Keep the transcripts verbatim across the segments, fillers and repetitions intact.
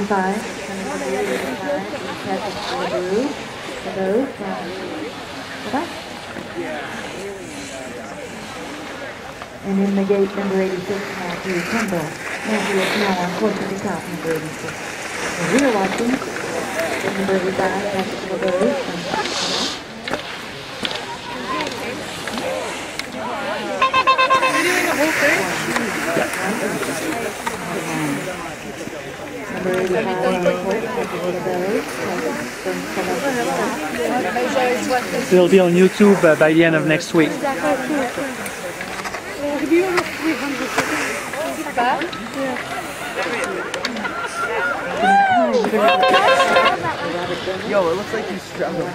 eighty-five, coming from the eighty-five, Patrick LeBeau, LeBeau from Quebec. And in the gate, number eighty-six, Matthew Kimball. Matthew is now on course at the top, number eighty-six. And we are watching number eighty-five, Patrick LeBeau from Quebec. Number eighty-five, on course, Patrick LeBeau from Quebec. It'll be on YouTube uh, by the end of next week. Yo, it looks like you struggled.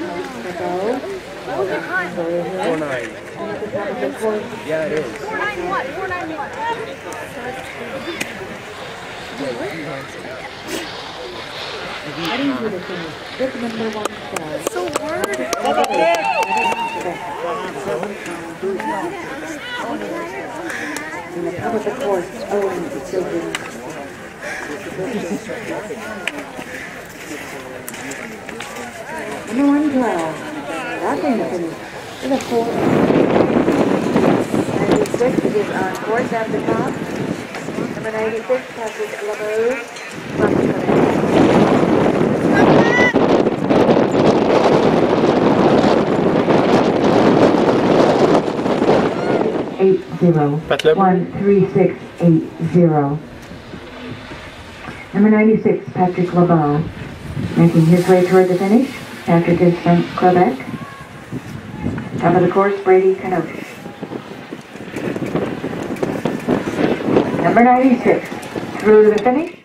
four nine. Yeah, it is. four nine what? four nine what? I didn't do the finish. This number one star. So word. In the top of the course, owing to children. Number one twelve. That's in the finish. With a four. ninety-six is on course at the top. Number ninety-six, Patrick LeBeau from Quebec. Eight zero one three six eight zero. Number ninety-six, Patrick LeBeau, making his way toward the finish. Patrick is from Quebec. Top of the course, Brady Kanosh. Number ninety-six, through to the finish.